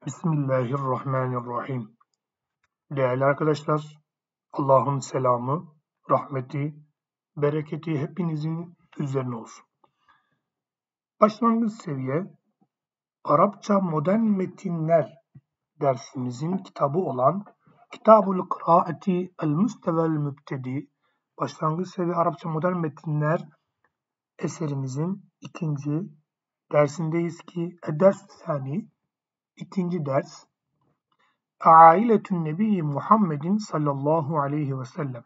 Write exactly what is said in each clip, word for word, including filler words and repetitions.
Bismillahirrahmanirrahim. Değerli arkadaşlar, Allah'ın selamı, rahmeti, bereketi hepinizin üzerine olsun. Başlangıç seviye Arapça modern metinler dersimizin kitabı olan Kitabul Kıraati el-Mustevel Mübtedi Başlangıç seviye Arapça modern metinler eserimizin ikinci dersindeyiz ki Ed-Ders-Sani ikinci ders Ailetün Nebi Muhammedin sallallahu aleyhi ve sellem.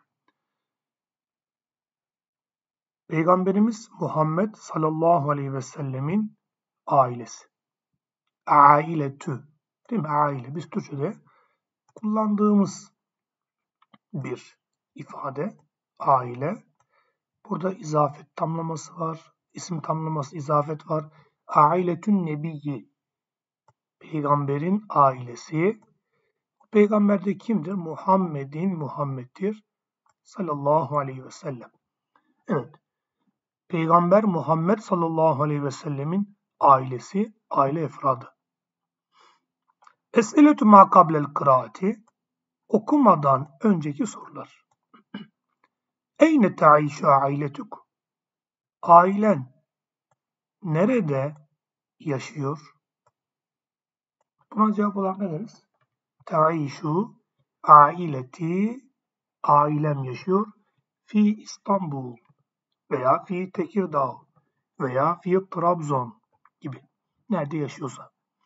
Peygamberimiz Muhammed sallallahu aleyhi ve sellemin ailesi. Ailetü. Değil mi? Aile. Biz Türkçe'de kullandığımız bir ifade. Aile. Burada izafet tamlaması var. İsim tamlaması, izafet var. Ailetün Nebiyyi. Peygamberin ailesi. Peygamber de kimdir? Muhammedin Muhammed'dir. Sallallahu aleyhi ve sellem. Evet. Peygamber Muhammed sallallahu aleyhi ve sellemin ailesi, aile efradı. Es'eletü ma kablel kıraati okumadan önceki sorular. Eyne ta'işu ailetuk? Ailen nerede yaşıyor? Buna cevap olarak ne deriz? Ta'işu aileti ailem yaşıyor fi İstanbul veya fi Tekirdağ veya fi Trabzon gibi. Nerede yaşıyorsa.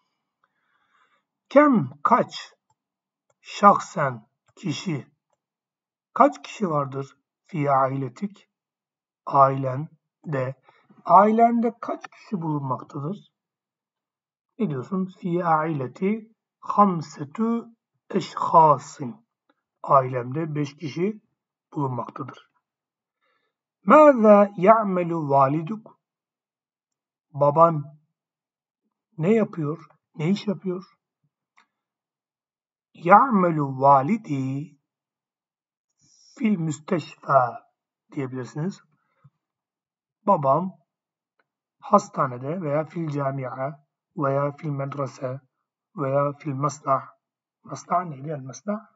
Kem kaç şahsen kişi kaç kişi vardır fi ailetik ailende ailende kaç kişi bulunmaktadır? Ne diyorsun? Fi aileti hamsetu eşhasin ailemde beş kişi bulunmaktadır. Mâzâ ya'melu validuk? Baban ne yapıyor? Ne iş yapıyor? Ya'melu validi fil müsteşfa diyebilirsiniz. Babam hastanede veya fil camia veya fil medrese veya fil masna. Masna neydi? El masna?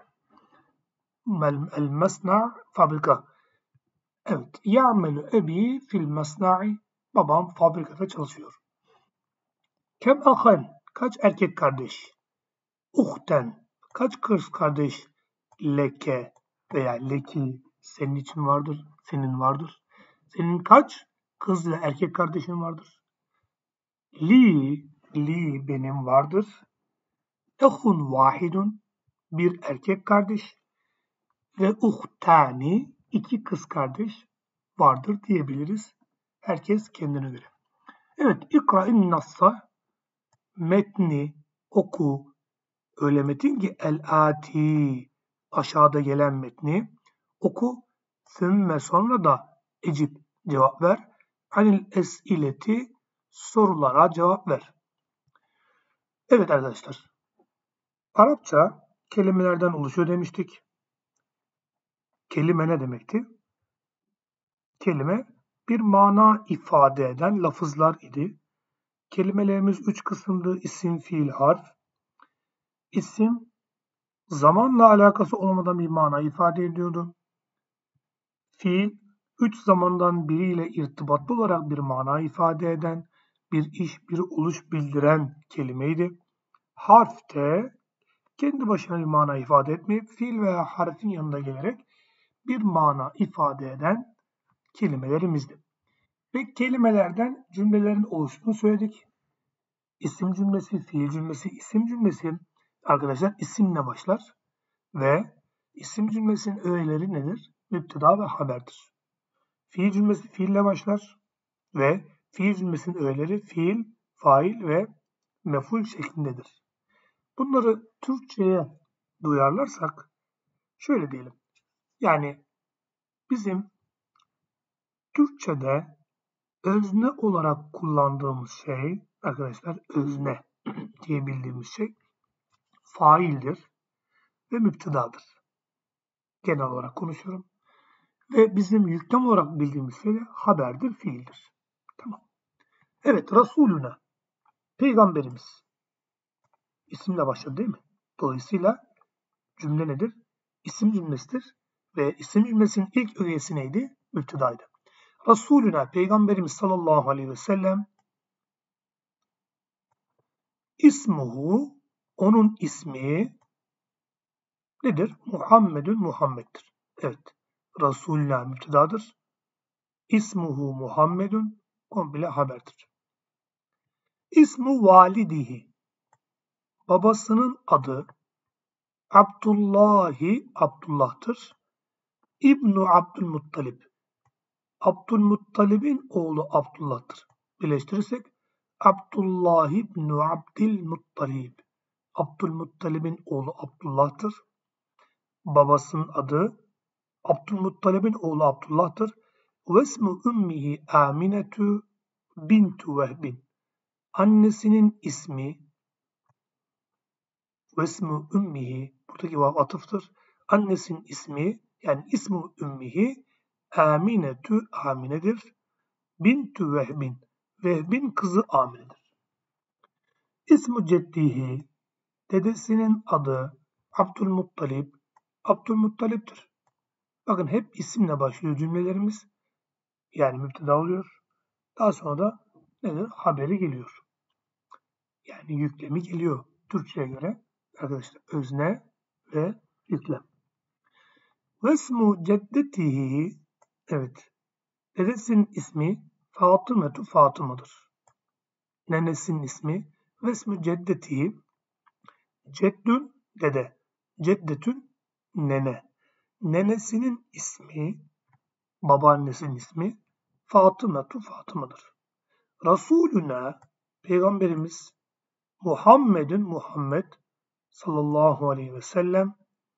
El masna fabrika. Evet. Ya'melu ebi fil masna'i. Babam fabrikada çalışıyor. Kem ahan? Kaç erkek kardeş? Uhten. Kaç kız kardeş? Leke veya leki senin için vardır, senin vardır. Senin kaç kız ve erkek kardeşin vardır? Li, li benim vardır. Ehun vahidun, bir erkek kardeş ve uhtani, iki kız kardeş vardır diyebiliriz. Herkes kendine göre. Evet, ikra'in nassa, metni oku, öyle metin ki el-ati, aşağıda gelen metni oku, sümme sonra da ecib cevap ver. Anil es'ileti sorulara cevap ver. Evet arkadaşlar. Arapça kelimelerden oluşuyor demiştik. Kelime ne demekti? Kelime bir mana ifade eden lafızlar idi. Kelimelerimiz üç kısımdı. İsim, fiil, harf. İsim zamanla alakası olmadan bir mana ifade ediyordu. Fiil, üç zamandan biriyle irtibatlı olarak bir mana ifade eden, bir iş, bir oluş bildiren kelimeydi. Harf de kendi başına bir mana ifade etmeyip fiil veya harfin yanında gelerek bir mana ifade eden kelimelerimizdi. Ve kelimelerden cümlelerin oluştuğunu söyledik. İsim cümlesi, fiil cümlesi, isim cümlesi arkadaşlar isimle başlar ve isim cümlesinin öğeleri nedir? Müpteda ve haberdir. Fiil cümlesi fiille başlar ve fiil cümlesinin öğeleri fiil, fail ve mef'ul şeklindedir. Bunları Türkçe'ye duyarlarsak şöyle diyelim. Yani bizim Türkçe'de özne olarak kullandığımız şey arkadaşlar özne diye bildiğimiz şey faildir ve müptedadır. Genel olarak konuşuyorum. Ve bizim yüklem olarak bildiğimiz şey de haberdir, fiildir. Tamam. Evet, Resulüne, Peygamberimiz. isimle başladı değil mi? Dolayısıyla cümle nedir? İsim cümlesidir. Ve isim cümlesinin ilk ögesi neydi? Müptedaydı. Resulüne, Peygamberimiz sallallahu aleyhi ve sellem, ismuhu, onun ismi nedir? Muhammedun, Muhammed'dir. Evet. Resulüne müptedadır. İsmuhu Muhammedun komple haberdir. İsmu validihi, babasının adı Abdullahi, Abdullah'tır. İbnu Abdülmuttalib, Abdülmuttalib'in oğlu Abdullah'tır. Birleştirirsek Abdullah ibn Abdülmuttalib, Abdülmuttalib'in oğlu Abdullah'tır. Babasının adı Abdülmuttalib'in oğlu Abdullah'tır. Ve ismu ümmihi Aminetu bintu Vehbin. Annesinin ismi ve ismu ümmihi, buradaki vav atıftır. Annesinin ismi yani ismu ümmihi Aminetu, Aminedir. Bintu Vehbin, Vehbin kızı Amine'dir. İsmu ceddihi, dedesinin adı Abdülmuttalib, Abdülmuttalip'tir. Bakın hep isimle başlıyor cümlelerimiz. Yani müpteda oluyor. Daha sonra da nedir? Haberi geliyor. Yani yüklemi geliyor. Türkçe'ye göre arkadaşlar özne ve yüklem. Vesmu ceddetihi, evet, dedesinin ismi Fatımetu, Fatıma'dır. Nenesinin ismi vesmu ceddetihi, ceddün dede, ceddetün nene. Nenesinin ismi, babaannesinin ismi Fatımetu, Fatıma'dır. Resulüne, Peygamberimiz Muhammed'in, Muhammed sallallahu aleyhi ve sellem,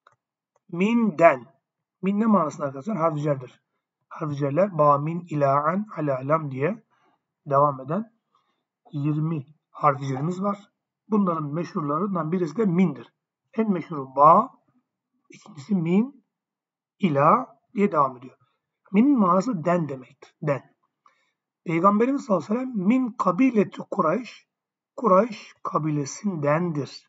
minden, min ne manasında arkadaşlar? Harficerdir. Harficerler ba, min, ila, an, ala, lam diye devam eden yirmi harficerimiz var. Bunların meşhurlarından birisi de mindir. En meşhuru ba, ikincisi min, ila diye devam ediyor. Minin manası den demektir. Den. Peygamberimiz sallallahu aleyhi ve sellem min kabileti Kureyş, Kureyş kabilesindendir.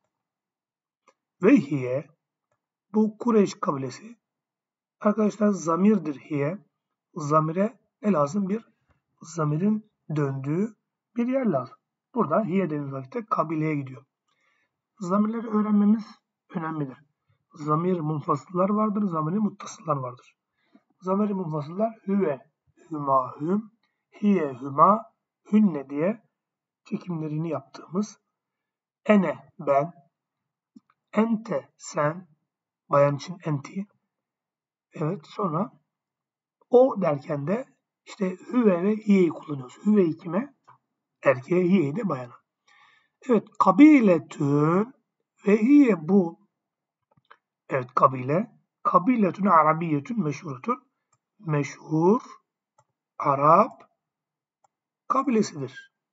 Ve hiye, bu Kureyş kabilesi arkadaşlar zamirdir hiye. Zamire ne lazım? Bir zamirin döndüğü bir yer lazım. Burada hiye dediğimiz vakitte kabileye gidiyor. Zamirleri öğrenmemiz önemlidir. Zamir munfasıllar vardır, zamir muttasıllar vardır. Zamir munfasıllar hüve, hüma, hüm, hiye, hüma, hünne diye çekimlerini yaptığımız ene, ben, ente, sen, bayan için enti, evet, sonra o derken de işte hüve ve hiye'yi kullanıyoruz. Hüve'yi kime? Erkeğe, hiye'yi de bayana. Evet, kabiletün ve hiye bu. Evet, kabile. Kabiletün arabiyetün meşhurutun. Meşhur Arap kabilesidir.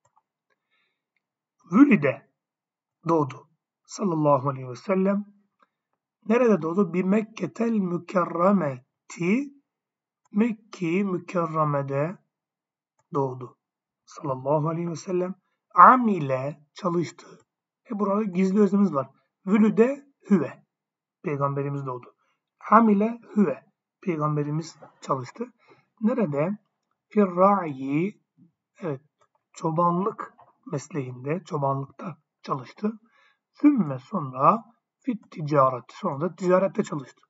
Vülide doğdu. Sallallahu aleyhi ve sellem. Nerede doğdu? Bir Mekketel mükerremeti, Mekke-i Mükerreme'de doğdu. Sallallahu aleyhi ve sellem. Amile çalıştı. E burada gizli öznemiz var. Vülüde hüve. Peygamberimiz doğdu. Amile hüve. Peygamberimiz çalıştı. Nerede? Firra'i, evet, çobanlık mesleğinde, çobanlıkta çalıştı. Sümme sonra fit ticaret. Sonra da ticarette çalıştı.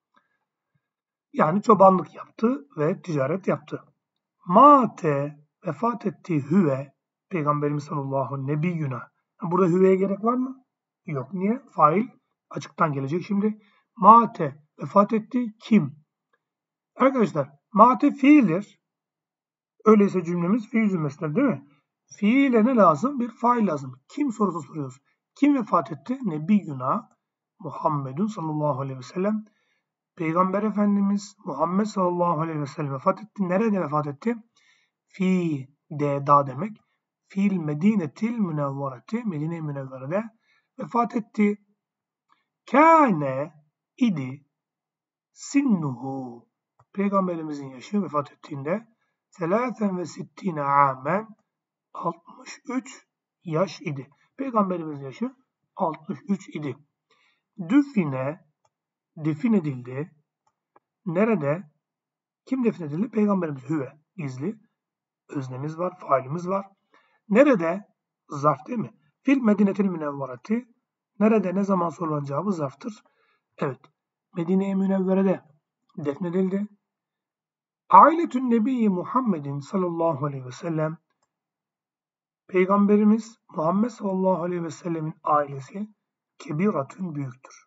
Yani çobanlık yaptı ve ticaret yaptı. Mate, vefat etti hüve, Peygamberimiz sallallahu nebiyyüne. Burada hüveye gerek var mı? Yok. Niye? Fail açıktan gelecek. Şimdi mate, vefat etti kim? Arkadaşlar mate fiildir. Öyleyse cümlemiz fiil cümlesidir değil mi? Fiile ne lazım? Bir fail lazım. Kim sorusu soruyoruz. Kim vefat etti? Nebiyyuna Muhammedun sallallahu aleyhi ve sellem. Peygamber Efendimiz Muhammed sallallahu aleyhi ve sellem vefat etti. Nerede vefat etti? Fi de da demek. Fil medinetil münevvereti, Medine-i Münevvere'de vefat etti. Kâne idi sinnuhu, Peygamberimizin yaşı vefat ettiğinde selâsen ve sittîne âmen, altmış üç yaş idi. Peygamberimizin yaşı altmış üç idi. Düfine, defin edildi. Nerede? Kim defin edildi? Peygamberimiz hüve, gizli. Öznemiz var, failimiz var. Nerede? Zarf değil mi? Fil Medinetil Münevvereti. Nerede, ne zaman sorulan cevabı zarftır. Evet. Medine-i Münevvere'de defnedildi. Ailetün Nebi Muhammedin sallallahu aleyhi ve sellem, Peygamberimiz Muhammed sallallahu aleyhi ve sellemin ailesi kebiratün büyüktür.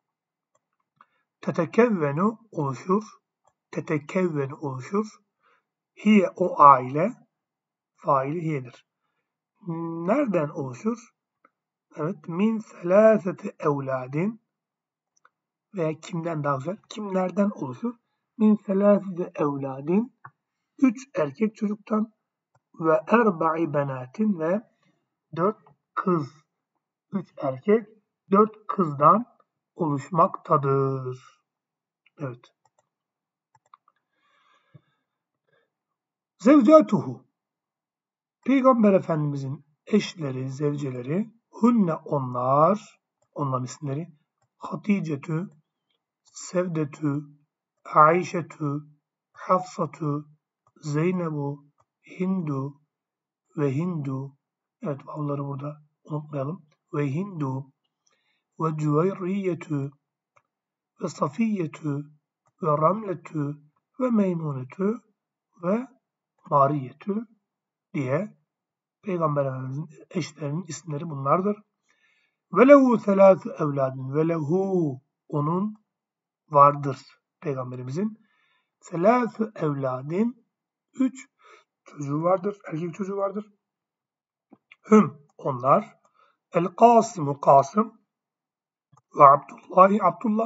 Tetekevvenu oluşur. Tetekevvenu oluşur. Hiye o aile, faili hiyedir. Nereden oluşur? Evet, min selâseti evladin, veya kimden daha güzel? Kimlerden oluşur? Min selâseti evladin, üç erkek çocuktan ve erba'i benatin ve dört kız. Üç erkek, dört kızdan oluşmaktadır. Evet. Zevcatuhu, Peygamber Efendimizin eşleri, zevceleri, hunne onlar, onların isimleri, Hatice'tü, Sevdetü, Aişetü, Hafsatü, Zeynebu, Hindu ve Hindu. Evet, vavları burada unutmayalım. Ve Hindu ve Cüveyriyetü ve Safiyetü ve Ramletü ve Meymunetü ve Mariyetü diye Peygamber Efendimizin eşlerinin isimleri bunlardır. Ve lehu selâsü evladın, ve lehu, onun vardır Peygamberimizin. Selâsü evladin, üç çocuğu vardır, erkek çocuğu vardır. Hüm, onlar, el Kasımu, Kasım ve Abdullahi, Abdullah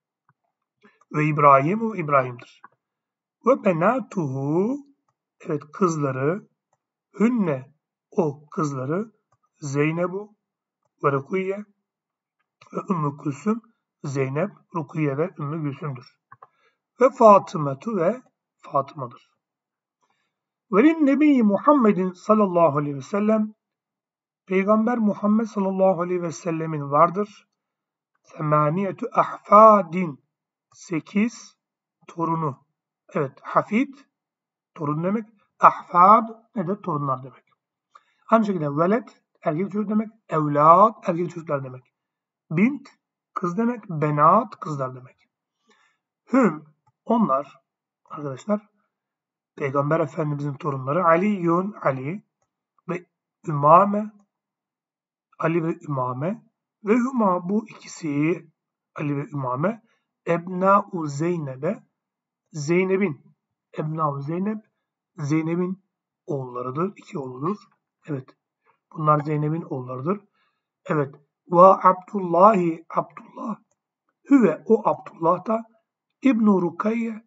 ve İbrahimu, İbrahim'dir. Ve benatuhu, evet kızları, hünne, o kızları, Zeynebu ve Rukiye ve Ümmü Gülsüm, Zeynep, Rukiye ve Ümmü Gülsüm'dür. Ve Fatımetu ve Fatıma'dır. Velin Nebi Muhammedin sallallahu aleyhi ve sellem, Peygamber Muhammed sallallahu aleyhi ve sellemin vardır. Semaniyetü ahfadin, sekiz torunu. Evet, hafid, torun demek. Ahfad ne de torunlar demek. Aynı şekilde velet, erkek çocuk demek. Evlad, erkek çocuklar demek. Bint, kız demek. Benat, kızlar demek. Hüm, onlar arkadaşlar Peygamber Efendimizin torunları Aliyun, Ali ve Ümame, Ali ve Ümame ve Hüma, bu ikisi Ali ve Ümame, Ebna-u Zeynep'e, Zeynep'in, Ebna-u Zeynep, Zeynep'in oğullarıdır, iki oğludur. Evet, bunlar Zeynep'in oğullarıdır. Evet, ve Abdullahi, Abdullah, Hüve, o Abdullah da İbn-i Rukayye,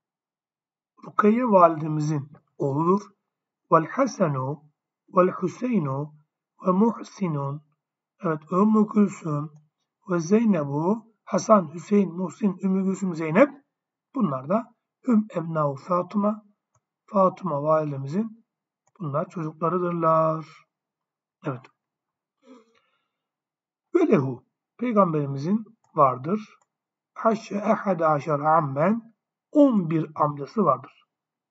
Rukayye validemizin oğludur. Vel Hasenu vel Hüseynu ve Muhsinun, evet Ümmü Gülsüm ve Zeynebu, Hasan, Hüseyin, Muhsin, Ümmü Gülsüm, Zeynep, bunlar da Hüm Ebna-u Fatıma, Fatıma validemizin bunlar çocuklarıdırlar. Evet. Ve lehu, Peygamberimizin vardır. Haşşe ehade aşar ammen, on bir amcası vardır.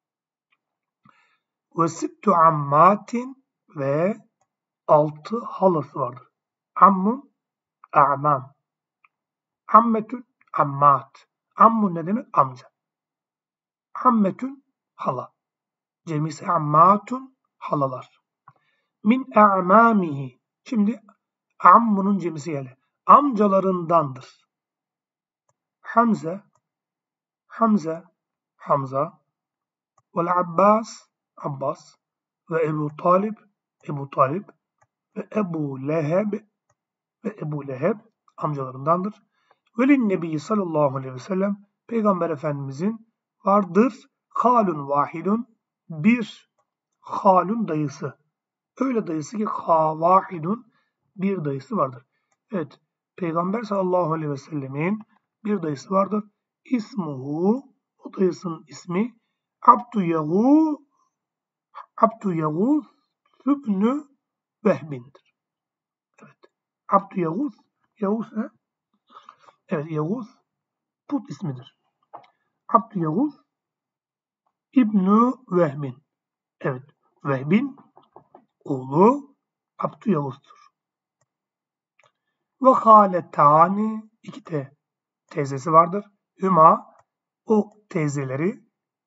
Ve sittu ammatin, ve altı halası vardır. Ammun, a'mam. Ammetün, ammat. Ammun ne demek? Amca. Ammetün, hala. Cemisi ammatun, halalar. Min a'mamihi. Şimdi ammunun cemisi geldi. Amcalarındandır. Hamze, Hamze, Hamza, vel Abbas, Abbas ve Ebu Talib, Ebu Talib ve Ebu Leheb ve Ebu Leheb amcalarındandır. Velin Nebi sallallahu aleyhi ve sellem, Peygamber Efendimizin vardır halun vahidun, bir halun dayısı. Öyle dayısı ki ha vahidun, bir dayısı vardır. Evet, Peygamber sallallahu aleyhi ve sellemin bir dayısı vardır. İsmuhu, o dayısının ismi Abdu Yağuz, Abdu Yağuz Sübnü Vehbin'dir. Evet. Abdü Yavuz. Yavuz ne? Evet, Yavuz put ismidir. Abdü Yavuz İbnü Vehbin. Evet, Vehbin oğlu Abdü Yavuz'dur. Ve haletani iki te teyzesi vardır. Hüma o teyzeleri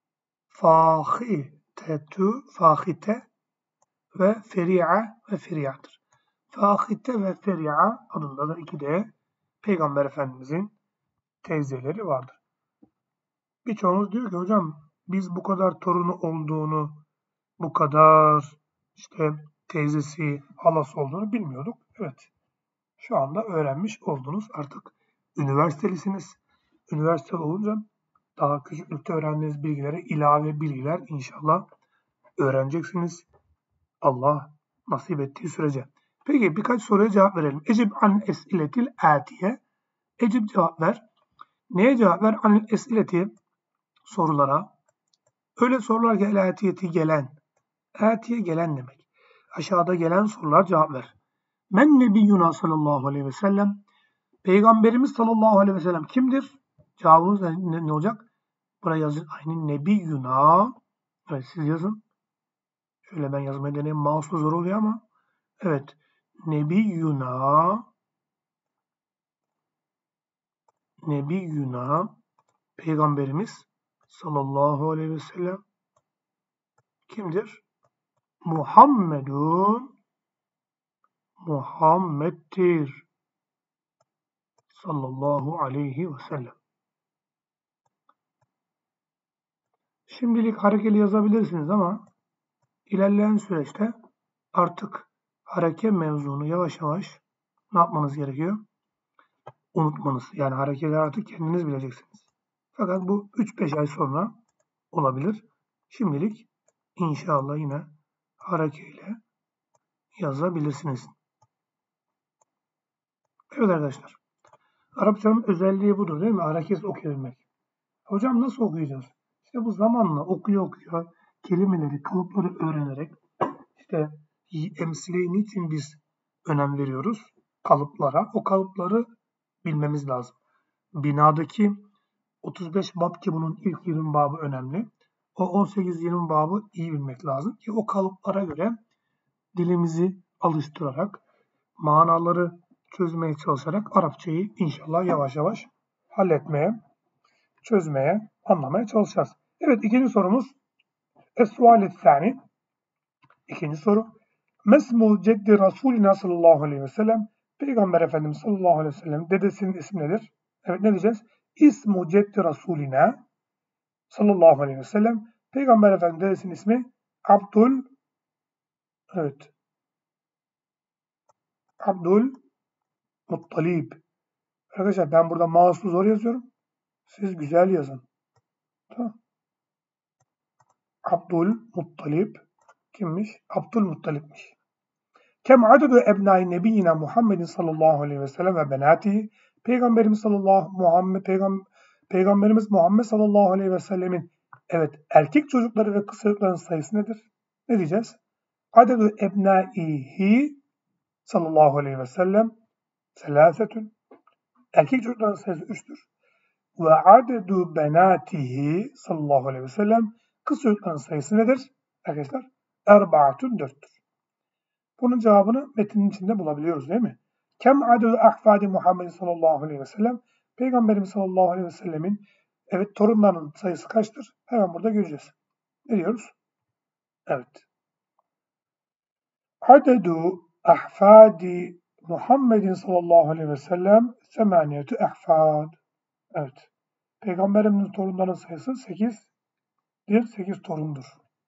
Fahitetü Fahite ve Feri'a ve Feria'dır. Fahite ve Feri'a adında da iki de Peygamber Efendimizin teyzeleri vardır. Birçoğumuz diyor ki hocam biz bu kadar torunu olduğunu, bu kadar işte teyzesi, halası olduğunu bilmiyorduk. Evet. Şu anda öğrenmiş oldunuz. Artık üniversitelisiniz. Üniversite olunca daha küçüklükte öğrendiğiniz bilgilere ilave bilgiler inşallah öğreneceksiniz. Allah nasip ettiği sürece. Peki birkaç soruya cevap verelim. Ecib an esiletil atiye. Ecib cevap ver. Neye cevap ver? An esileti sorulara. Öyle sorular ki el atiyeti gelen. Atiye gelen demek. Aşağıda gelen sorular cevap ver. Men nebiyyuna sallallahu aleyhi ve sellem. Peygamberimiz sallallahu aleyhi ve sellem kimdir? Cevabımız ne, ne olacak? Buraya yazın. Aynı nebiyyuna. Evet siz yazın. Şöyle ben yazmaya deneyim. Mouse'la zor oluyor ama. Evet. Nebiyyuna. Nebiyyuna. Peygamberimiz sallallahu aleyhi ve sellem kimdir? Muhammedun. Muhammed'dir. Sallallahu aleyhi ve sellem. Şimdilik harekeli yazabilirsiniz ama ilerleyen süreçte artık hareke mevzunu yavaş yavaş ne yapmanız gerekiyor? Unutmanız. Yani harekeleri artık kendiniz bileceksiniz. Fakat bu üç beş ay sonra olabilir. Şimdilik inşallah yine harekeyle yazabilirsiniz. Evet arkadaşlar. Arapçanın özelliği budur değil mi? Hareketsiz okuyabilmek. Hocam nasıl okuyacağız? İşte bu zamanla okuya okuya kelimeleri, kalıpları öğrenerek işte emsile niçin biz önem veriyoruz? Kalıplara. O kalıpları bilmemiz lazım. Binadaki otuz beş bab ki bunun ilk yirmi babı önemli. O on sekiz yirmi babı iyi bilmek lazım ki o kalıplara göre dilimizi alıştırarak, manaları çözmeye çalışarak Arapçayı inşallah yavaş yavaş halletmeye, çözmeye, anlamaya çalışacağız. Evet ikinci sorumuz. Es-sual-i İkinci soru. Mesmu ceddi Resulina sallallahu aleyhi ve sellem. Peygamber Efendimiz sallallahu aleyhi ve sellem dedesinin ismi nedir? Evet ne diyeceğiz? İsmu ceddi Resulina sallallahu aleyhi ve sellem. Peygamber Efendimiz dedesinin ismi Abdul evet Abdul Muttalib. Arkadaşlar ben burada mouse'u zor yazıyorum. Siz güzel yazın. Tamam. Abdul Muttalib kimmiş? Abdul Muttalib'miş. Kem adedu ebnai nebiyyina Muhammedin sallallahu aleyhi ve sellem ve benatihi. Peygamberimiz sallallahu Muhammed Peygam, Peygamberimiz Muhammed sallallahu aleyhi ve sellemin evet erkek çocukları ve kız çocukların sayısı nedir? Ne diyeceğiz? Adedu ebnaihi sallallahu aleyhi ve sellem selâsetün. Erkek çocukların sayısı üçtür. Ve adedu benatihi sallallahu aleyhi ve sellem kız çocukların sayısı nedir? Arkadaşlar erbaatun dörttür. Bunun cevabını metnin içinde bulabiliyoruz değil mi? Kem adedü ahfadi Muhammed sallallahu aleyhi ve sellem. Peygamberimiz sallallahu aleyhi ve sellemin evet torunlarının sayısı kaçtır? Hemen burada göreceğiz. Ne diyoruz? Evet. Adedü ahfadi Muhammedin sallallahu aleyhi ve sellem semaniyetü ahfad. Evet. Peygamberimizin torunlarının sayısı sekizdir. sekiz torundur.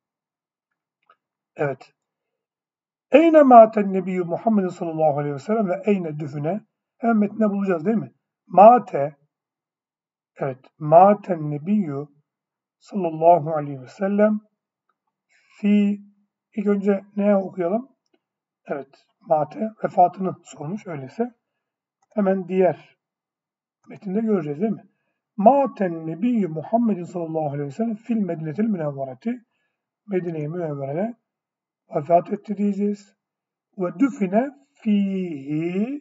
Evet. Eyne maten nebiyyü Muhammed sallallahu aleyhi ve sellem ve eyne düfüne. Hemen metnine bulacağız değil mi? Mate evet. Maten nebiyyü sallallahu aleyhi ve sellem fi ilk önce neye okuyalım? Evet. Mate vefatını sormuş öyleyse. Hemen diğer metinde göreceğiz değil mi? Maten nebiyyü Muhammed sallallahu aleyhi ve sellem fil medinetil münevvereti. Medine-i Münevvere'de vefat etti diyeceğiz. Ve düfine fihi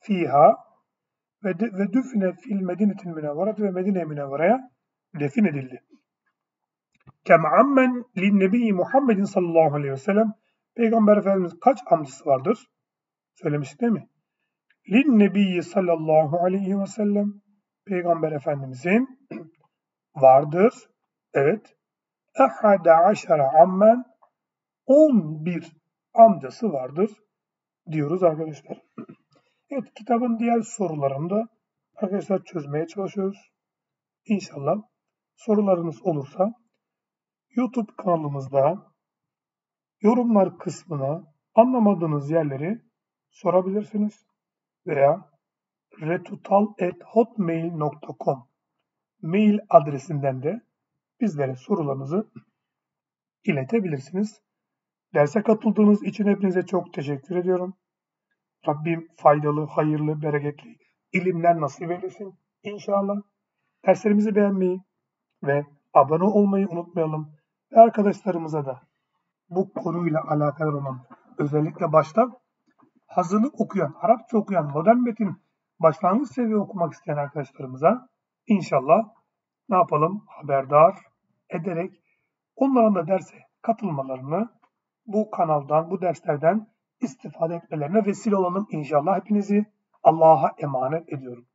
fiha ve, de, ve düfine fil medinetil münevverat ve Medine-i Münevvere'ye defin edildi. Kem'ammen linnebi Muhammedin sallallahu aleyhi ve sellem. Peygamber Efendimiz kaç amcası vardır? Söylemiştik değil mi? Linnebi sallallahu aleyhi ve sellem. Peygamber Efendimizin vardır. Evet. Ehade aşara ammen. on bir amcası vardır diyoruz arkadaşlar. Evet, kitabın diğer sorularını da arkadaşlar çözmeye çalışıyoruz. İnşallah sorularınız olursa YouTube kanalımızda yorumlar kısmına anlamadığınız yerleri sorabilirsiniz veya retutal at hotmail nokta com mail adresinden de bizlere sorularınızı iletebilirsiniz. Derse katıldığınız için hepinize çok teşekkür ediyorum. Rabbim faydalı, hayırlı, bereketli ilimler nasip eylesin İnşallah. Derslerimizi beğenmeyi ve abone olmayı unutmayalım. Ve arkadaşlarımıza da bu konuyla alakalı olan, özellikle başta hazırlık okuyan, Arapça okuyan, modern metin başlangıç seviye okumak isteyen arkadaşlarımıza inşallah ne yapalım? Haberdar ederek onların da derse katılmalarını bu kanaldan, bu derslerden istifade etmelerine vesile olalım inşallah. Hepinizi Allah'a emanet ediyorum.